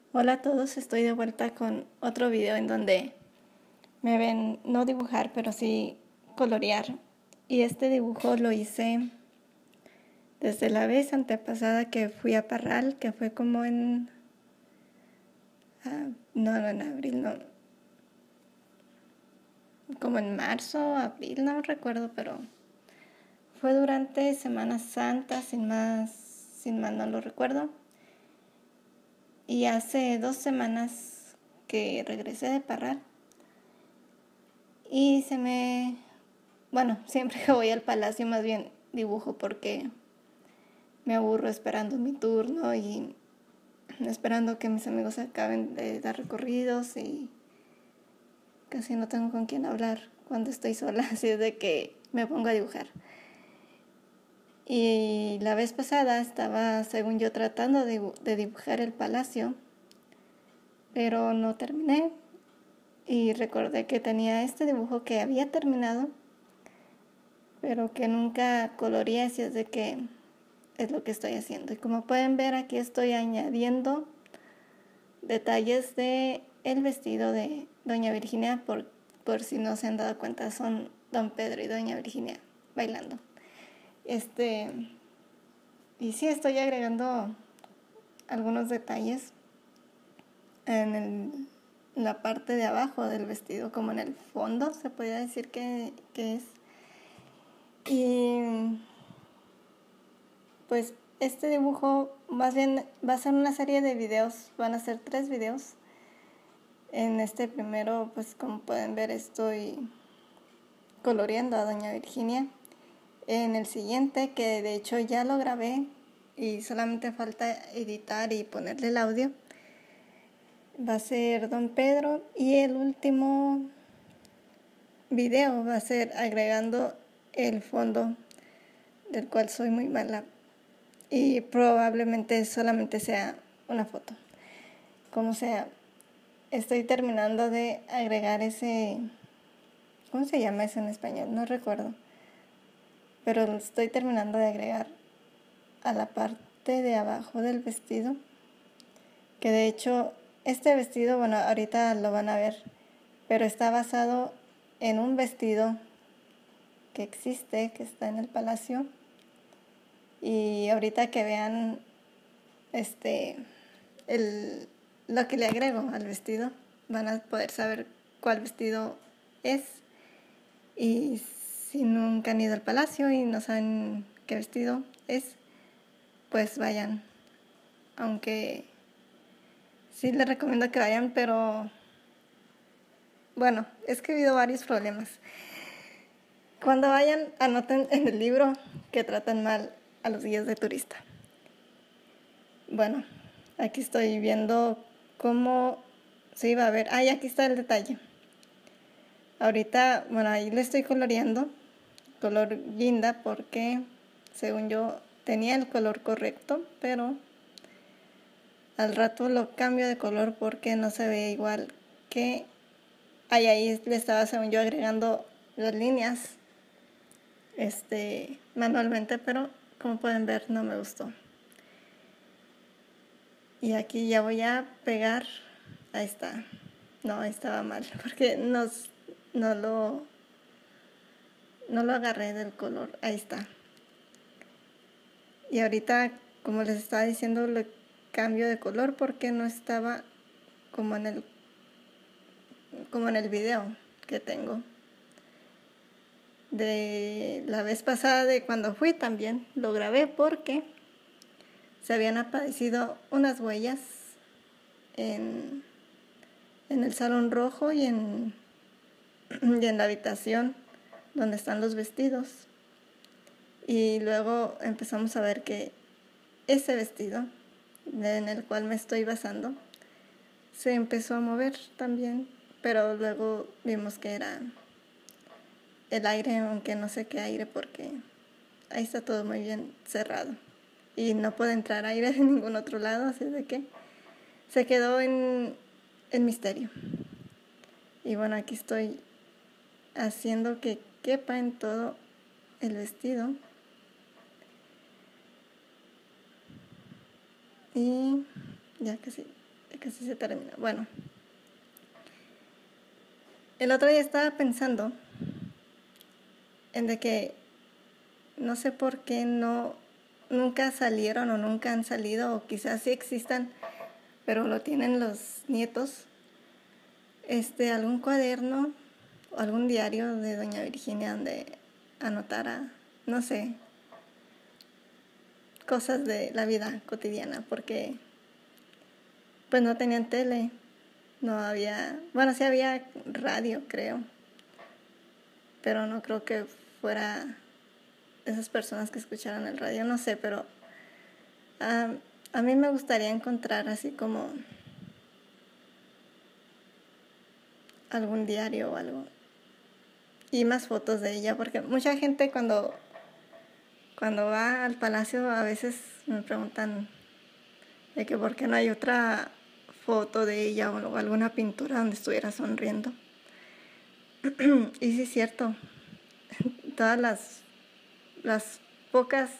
Hola a todos, estoy de vuelta con otro video en donde me ven no dibujar, pero sí colorear. Y este dibujo lo hice desde la vez antepasada que fui a Parral, que fue como en... no, en abril, no. Como en marzo, abril, no recuerdo, pero fue durante Semana Santa, sin más no lo recuerdo. Y hace 2 semanas que regresé de Parral y bueno, siempre que voy al palacio más bien dibujo porque me aburro esperando mi turno y esperando que mis amigos acaben de dar recorridos y casi no tengo con quién hablar cuando estoy sola, así es de que me pongo a dibujar. Y la vez pasada estaba, según yo, tratando de dibujar el palacio, pero no terminé y recordé que tenía este dibujo que había terminado, pero que nunca coloreé, así es de que es lo que estoy haciendo. Y como pueden ver, aquí estoy añadiendo detalles de el vestido de Doña Virginia, por si no se han dado cuenta, son Don Pedro y Doña Virginia bailando. Y sí, estoy agregando algunos detalles en la parte de abajo del vestido, como en el fondo, se podría decir que es. Y pues este dibujo más bien va a ser una serie de videos, van a ser 3 videos. En este primero, pues como pueden ver, estoy coloreando a Doña Virginia. En el siguiente, que de hecho ya lo grabé y solamente falta editar y ponerle el audio, va a ser Don Pedro. Y el último video va a ser agregando el fondo, del cual soy muy mala y probablemente solamente sea una foto. Como sea, estoy terminando de agregar ese... ¿Cómo se llama eso en español? No recuerdo. Pero lo estoy terminando de agregar a la parte de abajo del vestido. Que de hecho, este vestido, bueno, ahorita lo van a ver, pero está basado en un vestido que existe, que está en el palacio. Y ahorita que vean lo que le agrego al vestido, van a poder saber cuál vestido es. Y si nunca han ido al palacio y no saben qué vestido es, pues vayan. Aunque sí les recomiendo que vayan, pero bueno, es que he habido varios problemas. Cuando vayan, anoten en el libro que tratan mal a los guías de turista. Bueno, aquí estoy viendo cómo se iba a ver. Y aquí está el detalle. Ahorita, bueno, ahí le estoy coloreando, color guinda, porque según yo tenía el color correcto, pero al rato lo cambio de color porque no se ve igual que ahí le estaba, según yo, agregando las líneas manualmente, pero como pueden ver no me gustó. Y aquí ya voy a pegar. Ahí está. No, estaba mal porque no lo agarré del color. Ahí está. Y ahorita, como les estaba diciendo, le cambio de color porque no estaba como en el video que tengo. De la vez pasada, de cuando fui, también lo grabé porque se habían aparecido unas huellas en el salón rojo y en la habitación donde están los vestidos. Y luego empezamos a ver que ese vestido en el cual me estoy basando se empezó a mover también, pero luego vimos que era el aire, aunque no sé qué aire, porque ahí está todo muy bien cerrado y no puede entrar aire de ningún otro lado, así de que se quedó en misterio. Y bueno, aquí estoy haciendo que quepa en todo el vestido. Y ya casi casi se termina. Bueno, el otro día estaba pensando en de que no sé por qué nunca salieron o nunca han salido, o quizás sí existan, pero lo tienen los nietos, algún cuaderno o algún diario de doña Virginia donde anotara, no sé, cosas de la vida cotidiana, porque pues no tenían tele, no había, bueno, sí había radio, creo, pero no creo que fuera esas personas que escucharan el radio, no sé, pero a mí me gustaría encontrar así como algún diario o algo y más fotos de ella, porque mucha gente cuando va al palacio a veces me preguntan de que por qué no hay otra foto de ella o alguna pintura donde estuviera sonriendo. Y sí es cierto, todas las pocas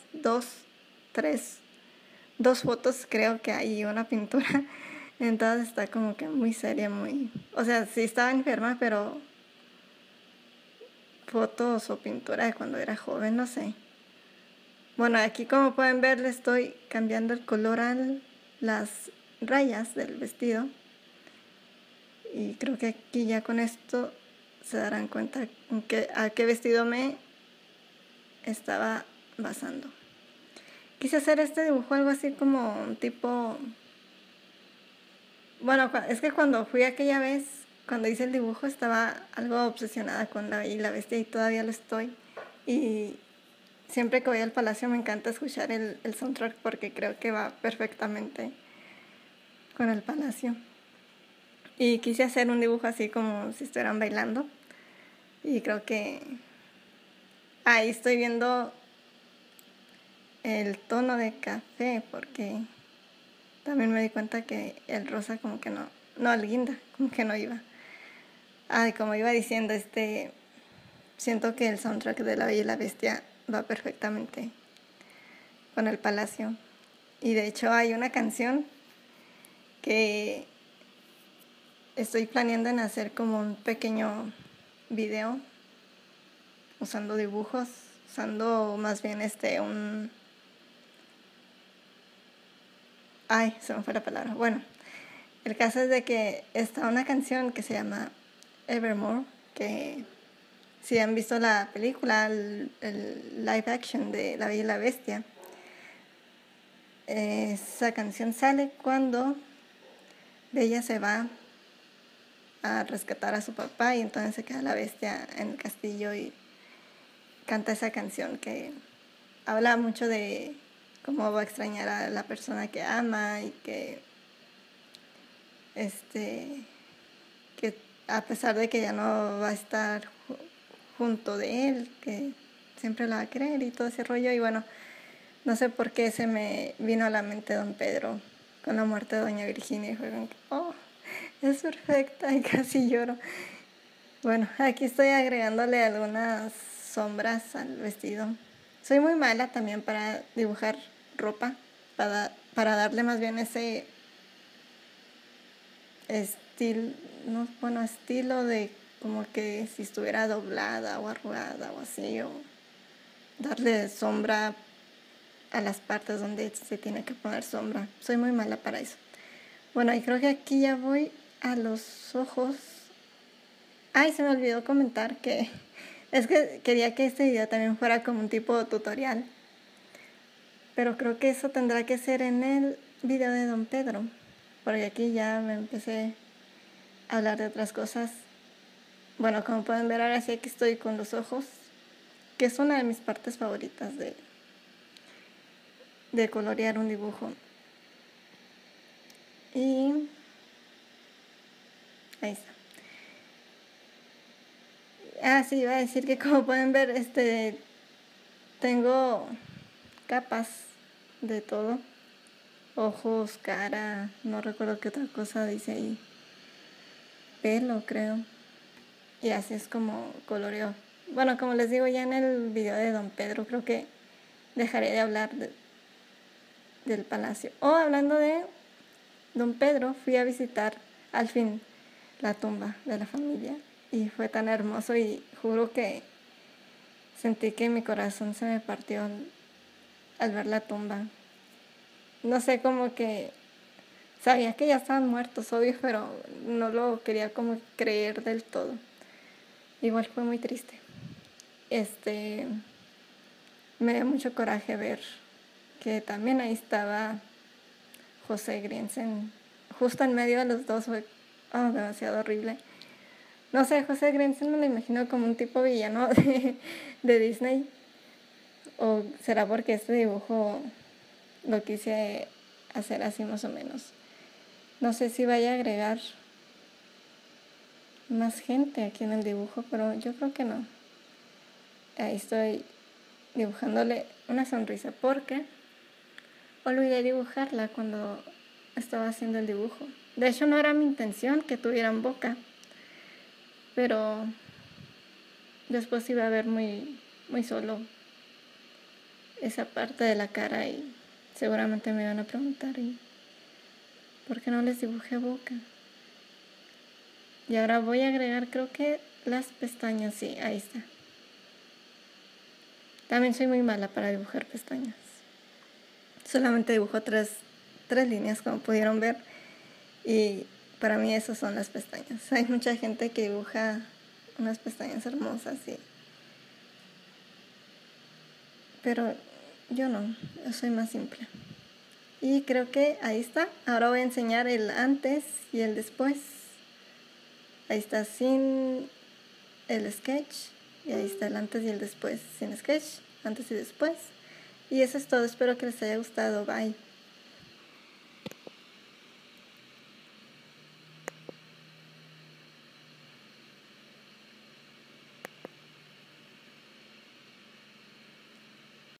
dos fotos creo que hay una pintura. Entonces está como que muy seria, o sea, sí estaba enferma, pero fotos o pintura de cuando era joven, no sé. Bueno, aquí como pueden ver le estoy cambiando el color a las rayas del vestido. Y creo que aquí ya con esto se darán cuenta a qué vestido me estaba basando. Quise hacer este dibujo algo así como un tipo... Bueno, es que cuando fui aquella vez, cuando hice el dibujo, estaba algo obsesionada con La Bella y la Bestia y todavía lo estoy. Y siempre que voy al palacio me encanta escuchar el soundtrack porque creo que va perfectamente con el palacio. Y quise hacer un dibujo así como si estuvieran bailando. Y creo que ahí estoy viendo el tono de café porque también me di cuenta que el rosa como que no, el guinda como que no iba. Ay, como iba diciendo, siento que el soundtrack de La Bella y la Bestia va perfectamente con el palacio. Y de hecho hay una canción que estoy planeando en hacer como un pequeño video usando dibujos, usando más bien Ay, se me fue la palabra. Bueno, el caso es de que está una canción que se llama Evermore, que si han visto la película, el live action de La Bella y la Bestia, esa canción sale cuando Bella se va a rescatar a su papá y entonces se queda la bestia en el castillo y canta esa canción que habla mucho de cómo va a extrañar a la persona que ama y que que a pesar de que ya no va a estar junto de él, que siempre la va a querer y todo ese rollo. Y bueno, no sé por qué se me vino a la mente Don Pedro con la muerte de Doña Virginia y fue como que, oh, es perfecta y casi lloro. Bueno, aquí estoy agregándole algunas sombras al vestido. Soy muy mala también para dibujar ropa, para darle más bien ese estilo de como que si estuviera doblada o arrugada o así, o darle sombra a las partes donde se tiene que poner sombra. Soy muy mala para eso. Bueno, y creo que aquí ya voy a los ojos. Ay, se me olvidó comentar que es que quería que este video también fuera como un tipo de tutorial, pero creo que eso tendrá que ser en el video de Don Pedro, porque aquí ya me empecé a hablar de otras cosas. Bueno, como pueden ver ahora sí aquí estoy con los ojos, que es una de mis partes favoritas de colorear un dibujo. Y ahí está. Sí, iba a decir que como pueden ver, tengo capas de todo. Ojos, cara, no recuerdo qué otra cosa dice ahí. Pelo, creo. Y así es como coloreo. Bueno, como les digo ya en el video de Don Pedro, creo que dejaré de hablar del palacio. Hablando de don Pedro fui a visitar al fin la tumba de la familia y fue tan hermoso y juro que sentí que mi corazón se me partió al ver la tumba. No sé, como que sabía que ya estaban muertos, obvio, pero no lo quería como creer del todo. Igual fue muy triste. Me dio mucho coraje ver que también ahí estaba José Grinsen, justo en medio de los dos. Fue demasiado horrible. No sé, José Grinsen me lo imagino como un tipo villano de Disney. O será porque este dibujo lo quise hacer así más o menos. No sé si vaya a agregar más gente aquí en el dibujo, pero yo creo que no. Ahí estoy dibujándole una sonrisa porque olvidé dibujarla cuando estaba haciendo el dibujo. De hecho, no era mi intención que tuvieran boca, pero después iba a ver muy, muy solo esa parte de la cara y seguramente me iban a preguntar, ¿y por qué no les dibujé boca? Y ahora voy a agregar, creo que las pestañas, sí, ahí está. También soy muy mala para dibujar pestañas. Solamente dibujo tres líneas, como pudieron ver, y para mí esas son las pestañas. Hay mucha gente que dibuja unas pestañas hermosas, pero yo no, yo soy más simple. Y creo que ahí está. Ahora voy a enseñar el antes y el después. Ahí está sin el sketch y ahí está el antes y el después sin sketch, antes y después. Y eso es todo, espero que les haya gustado, bye.